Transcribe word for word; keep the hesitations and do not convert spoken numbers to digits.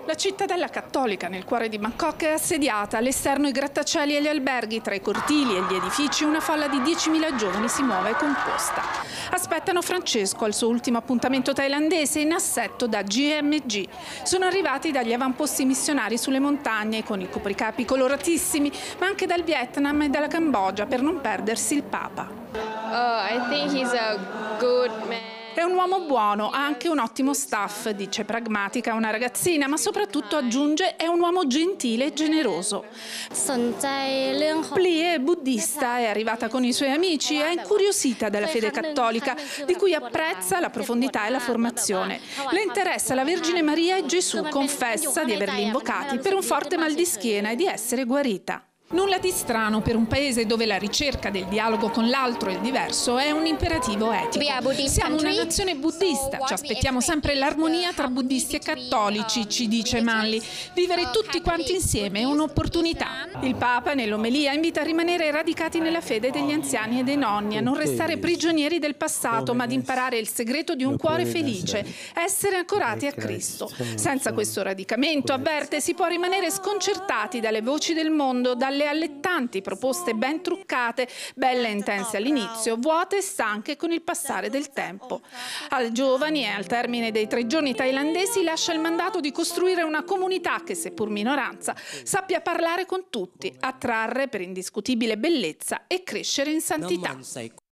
La cittadella cattolica nel cuore di Bangkok è assediata, all'esterno i grattacieli e gli alberghi, tra i cortili e gli edifici una folla di diecimila giovani si muove composta. Aspettano Francesco al suo ultimo appuntamento thailandese in assetto da G M G. Sono arrivati dagli avamposti missionari sulle montagne con i copricapi coloratissimi, ma anche dal Vietnam e dalla Cambogia per non perdersi il Papa. Uh, I think he's a good man. È un uomo buono, ha anche un ottimo staff, dice pragmatica una ragazzina, ma soprattutto aggiunge è un uomo gentile e generoso. Plie è buddista, è arrivata con i suoi amici, è incuriosita dalla fede cattolica, di cui apprezza la profondità e la formazione. Le interessa la Vergine Maria e Gesù, confessa di averli invocati per un forte mal di schiena e di essere guarita. Nulla di strano per un paese dove la ricerca del dialogo con l'altro e il diverso è un imperativo etico. Siamo una nazione buddista, ci aspettiamo sempre l'armonia tra buddisti e cattolici, ci dice Manli. Vivere tutti quanti insieme è un'opportunità. Il Papa nell'omelia invita a rimanere radicati nella fede degli anziani e dei nonni, a non restare prigionieri del passato, ma ad imparare il segreto di un cuore felice, essere ancorati a Cristo. Senza questo radicamento, avverte, si può rimanere sconcertati dalle voci del mondo, dalle allettanti proposte ben truccate, belle e intense all'inizio, vuote e stanche con il passare del tempo. Ai giovani e al termine dei tre giorni thailandesi lascia il mandato di costruire una comunità che, seppur minoranza, sappia parlare con tutti, attrarre per indiscutibile bellezza e crescere in santità.